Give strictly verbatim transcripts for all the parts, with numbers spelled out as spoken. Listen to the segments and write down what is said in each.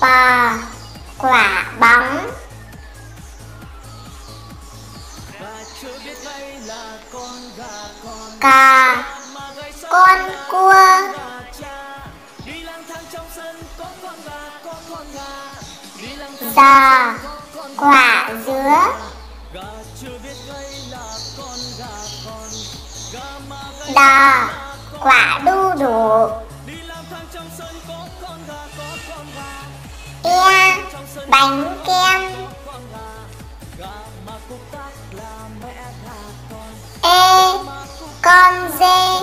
Bò, quả bóng. Cò, con cua. Giò, quả dứa. Đò, quả đu đủ. E, bánh kem. E, con dê.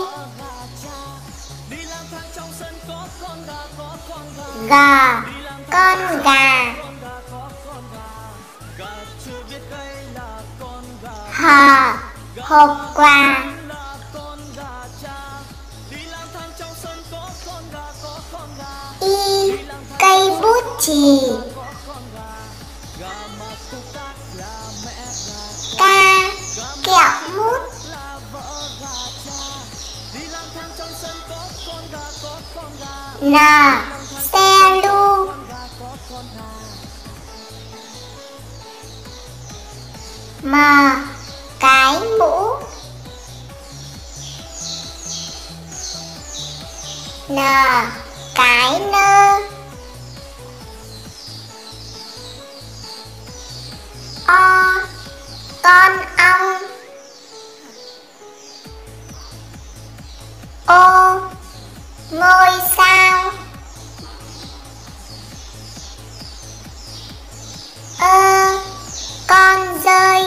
G, con gà. H, hộp quà. Y, cây bút chì. K, kẹo mút. N, xe lu. M, cái mũ. N, cái nơ. O, con ong. O, ngôi sao. Ơ, con dơi.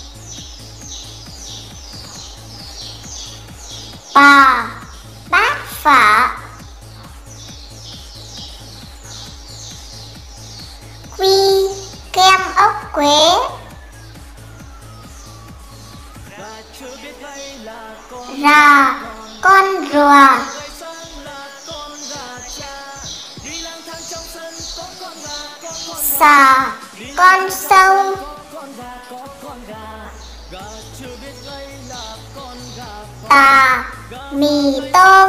Bò, bát phở. Quy, kem ốc quế. R, con rùa. S, con sâu. T, mì tôm.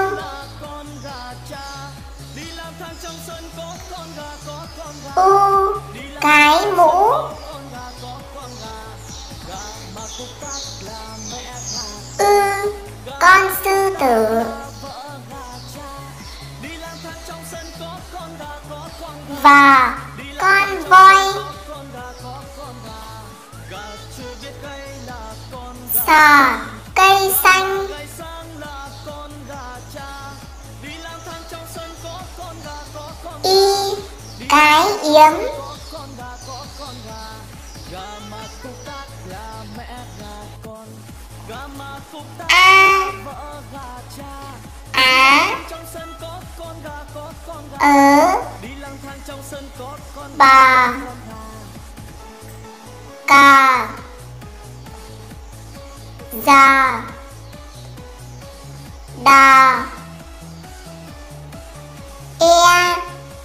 U, cái mũ. Ư, con sư tử. Và con voi. Sờ, cây xanh. Y, cái yếm. A, á. Ở, bò. Cò, giò. Đò. E,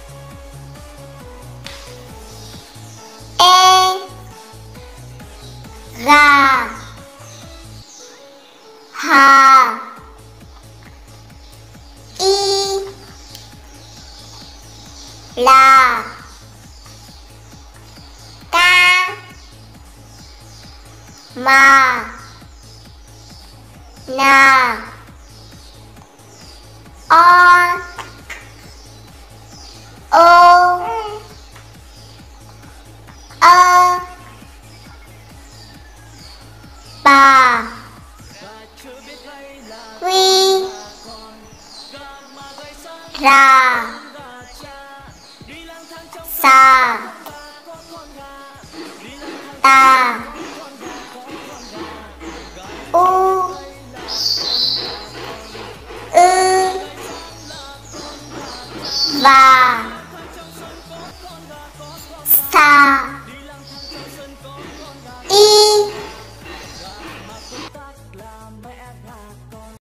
e. Gò, hò. Y, lò. Ca, mò. Nò, o. Ô, ơ. Bò, quy. Rò, sò. Tò, u. Ư, và. Sò.